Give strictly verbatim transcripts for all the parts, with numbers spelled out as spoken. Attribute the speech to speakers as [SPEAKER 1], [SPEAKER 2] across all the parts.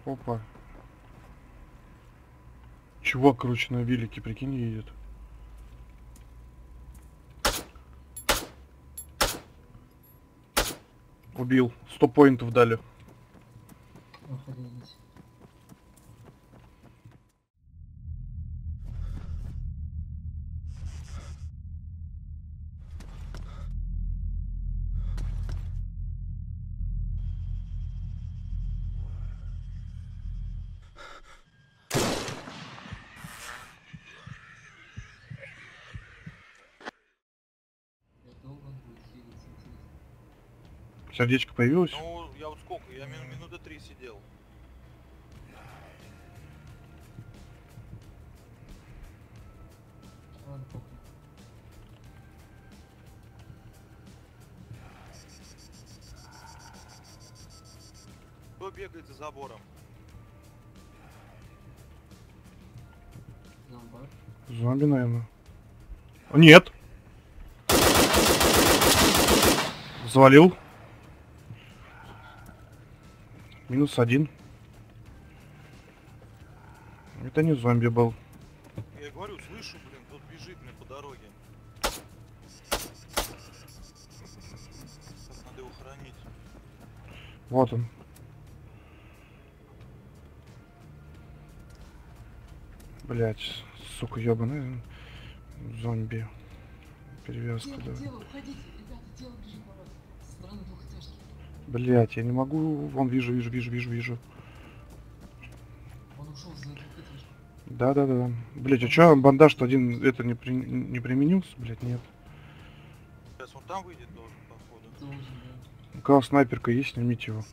[SPEAKER 1] Опа. Чувак, короче, на велике, прикинь, едет. Убил. Сто поинтов дали.
[SPEAKER 2] Охренеть. Я долго будет хилиться, интересно.
[SPEAKER 1] Сердечко появилось?
[SPEAKER 3] Ну, я вот сколько? Я мину, минуты три сидел.
[SPEAKER 2] Ладно, похуй.
[SPEAKER 3] Кто бегает за забором?
[SPEAKER 2] Зомбар.
[SPEAKER 1] Зомби, наверное. Нет. Завалил. Минус один. Это не зомби был.
[SPEAKER 3] Я говорю, слышу, блин, тут бежит мне по дороге. Сейчас надо его хранить.
[SPEAKER 1] Вот он. Блять, сука ебаная. Зомби. Перевязка,
[SPEAKER 2] Тело,
[SPEAKER 1] да.
[SPEAKER 2] тело, уходите, ребята, тело бежит на вас. Со стороны двухэтажки.
[SPEAKER 1] Блять, я не могу. Вон вижу, вижу, вижу, вижу, вижу.
[SPEAKER 2] Он ушел за двухэтажку.
[SPEAKER 1] Да, да, да. Блять, а чё бандаж один это не, при... не применился? Блять, нет.
[SPEAKER 3] Сейчас он там выйдет должен, походу.
[SPEAKER 2] Должен, да.
[SPEAKER 1] У кого снайперка есть, снимите его.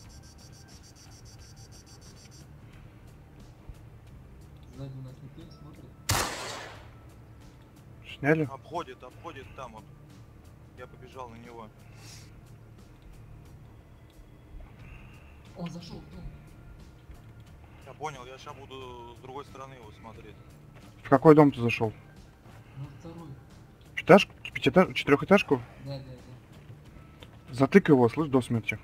[SPEAKER 2] Сзади у нас никто не смотрит.
[SPEAKER 1] Сняли?
[SPEAKER 3] Обходит, обходит там вот. Я побежал на него.
[SPEAKER 2] Он зашел в дом.
[SPEAKER 3] Я понял, я сейчас буду с другой стороны его смотреть.
[SPEAKER 1] В какой дом ты зашел?
[SPEAKER 2] Ну, второй.
[SPEAKER 1] Пятиэтаж... Пятиэтаж... Четырехэтажку?
[SPEAKER 2] Да, да, да.
[SPEAKER 1] Затыкай его, слышь, до смерти.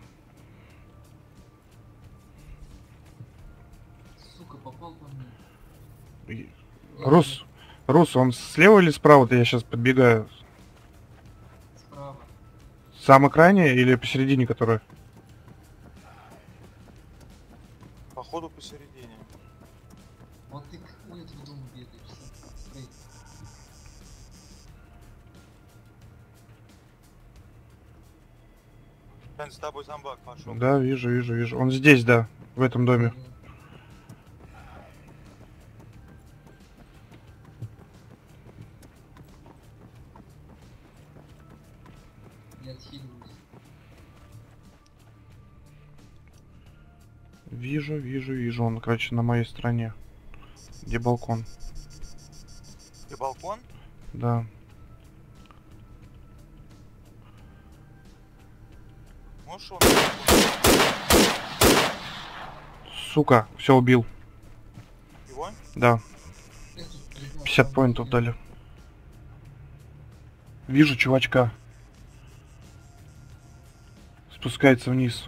[SPEAKER 2] Сука, попал по мне.
[SPEAKER 1] И- Рус, Рус, он слева или справа-то? Я сейчас подбегаю.
[SPEAKER 2] Справа.
[SPEAKER 1] Самый крайний или посередине, который?
[SPEAKER 3] Походу посередине.
[SPEAKER 2] Вот ты к у этого дома бегаешь. Стрейт.
[SPEAKER 3] Тань, с тобой зомбак пошел.
[SPEAKER 1] Да, вижу, вижу, вижу. Он здесь, да, в этом доме.
[SPEAKER 2] Я отхиливаюсь.
[SPEAKER 1] Вижу, вижу, вижу. Он, короче, на моей стороне. Где балкон?
[SPEAKER 3] И балкон?
[SPEAKER 1] Да.
[SPEAKER 3] Можешь он?
[SPEAKER 1] Сука, все убил.
[SPEAKER 3] Его?
[SPEAKER 1] Да,
[SPEAKER 2] Этот, ребят,
[SPEAKER 1] пятьдесят
[SPEAKER 2] там
[SPEAKER 1] поинтов
[SPEAKER 2] я-
[SPEAKER 1] дали. Вижу чувачка. Спускается вниз.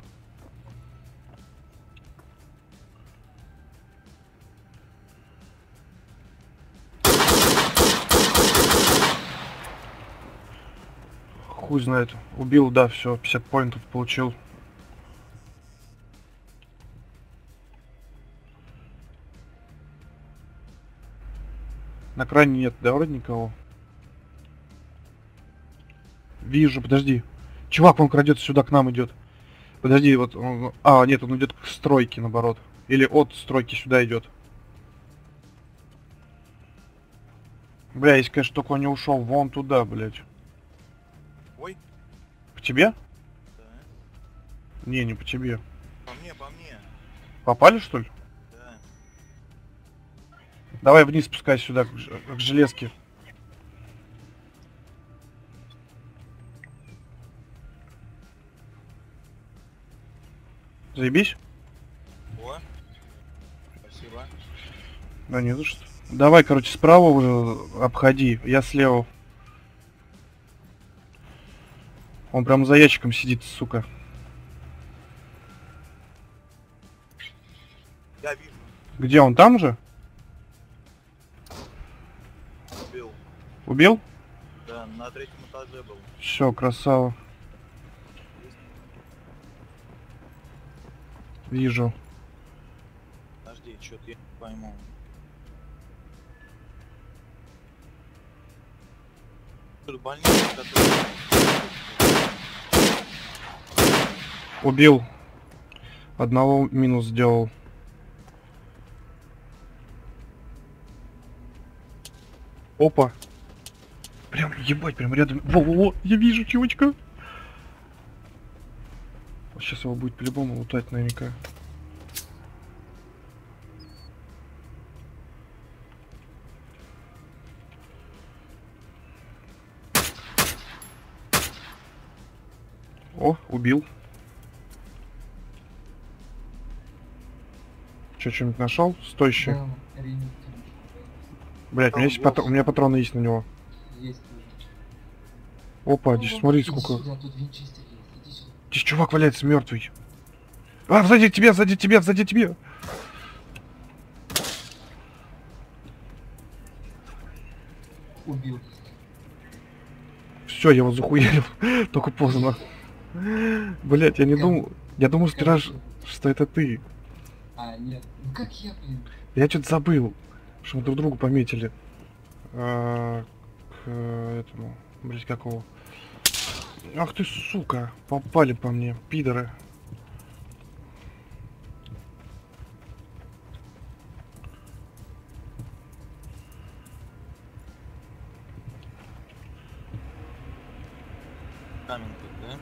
[SPEAKER 1] Хуй знает. Убил, да, все, пятьдесят поинтов получил. На крайне нет, да, вроде никого. Вижу, подожди. Чувак, он крадется сюда, к нам идет. Подожди, вот он... А, нет, он идет к стройке, наоборот. Или от стройки сюда идет. Бля, если, конечно, только он не ушел вон туда, блядь.
[SPEAKER 3] Ой.
[SPEAKER 1] По тебе?
[SPEAKER 3] Да.
[SPEAKER 1] Не, не по тебе.
[SPEAKER 3] По мне, по мне.
[SPEAKER 1] Попали, что ли?
[SPEAKER 3] Да.
[SPEAKER 1] Давай вниз спускайся сюда, к, ж- к железке. Заебись?
[SPEAKER 3] О. Спасибо.
[SPEAKER 1] Да не за что. Давай, короче, справа уже обходи, я слева. Он прям за ящиком сидит, сука. Где он, там же?
[SPEAKER 3] Убил.
[SPEAKER 1] Убил?
[SPEAKER 3] Да, на третьем этаже был.
[SPEAKER 1] Все, красава. Вижу.
[SPEAKER 3] Подожди, что-то я не пойму. Тут больница, которая...
[SPEAKER 1] Убил. Одного минус сделал. Опа. Прям, ебать, прям рядом. Во-во-во, я вижу чувачка. Сейчас его будет по-любому лутать наверняка. О, убил. Че, что-нибудь нашел? Стоящий.
[SPEAKER 2] Да, ренит.
[SPEAKER 1] Блять, у меня, есть патр- у меня патроны есть на него.
[SPEAKER 2] Есть тоже.
[SPEAKER 1] Опа,
[SPEAKER 2] Ну,
[SPEAKER 1] здесь
[SPEAKER 2] вот,
[SPEAKER 1] смотри
[SPEAKER 2] иди
[SPEAKER 1] сколько.
[SPEAKER 2] сюда, тут винчестер есть. Иди сюда.
[SPEAKER 1] Здесь чувак валяется мертвый. А, сзади тебя, сзади тебя, сзади тебя.
[SPEAKER 2] Убил.
[SPEAKER 1] Все, я его захуярил. Только поздно. Блять, я не думал. Я думал, что раз, что это ты.
[SPEAKER 2] А, нет. Ну как я, блин?
[SPEAKER 1] Я что-то забыл, что мы друг другу пометили. А, к этому. Блять, какого? Ах ты, сука. Попали по мне, пидоры.
[SPEAKER 3] Камень тут, да?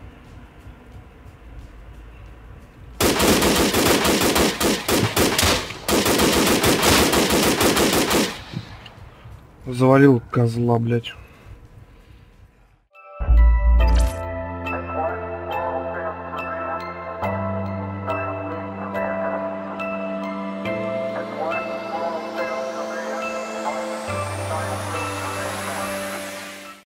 [SPEAKER 1] Завалил козла, блять.